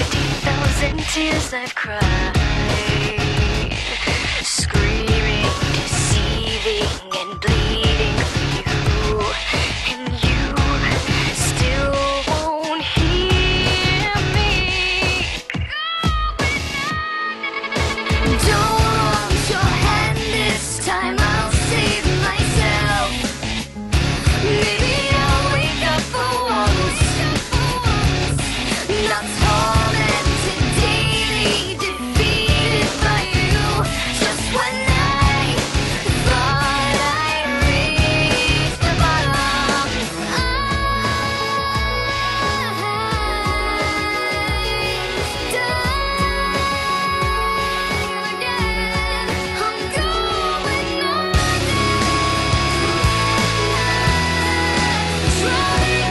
50,000 tears I've cried, screaming, deceiving, and bleeding for you, and you still won't hear me. Don't want your hand this time, I'll save myself. Maybe I'll wake up for once, not tormented daily, defeated by you. Just when I thought I reached the bottom, I'm again. I'm going under, trying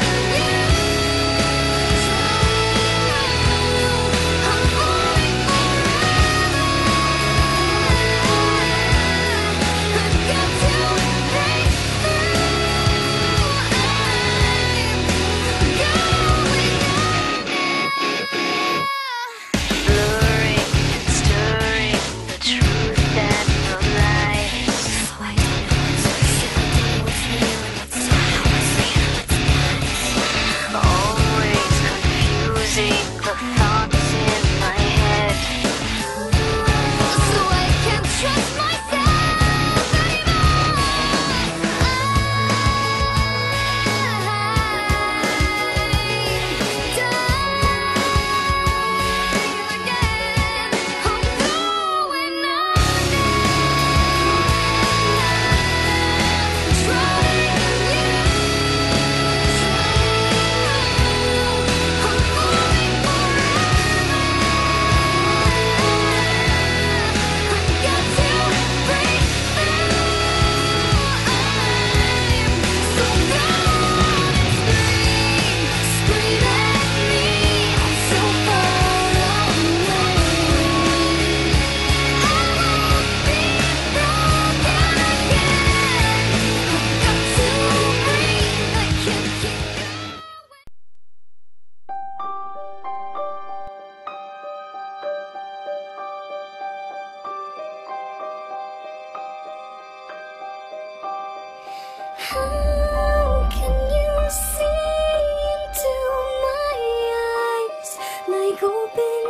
blurring and stirring the truth and the lies. So I don't know what's real and what's always confusing the thoughts in my head. So I can't trust myself anymore. How can you see into my eyes like open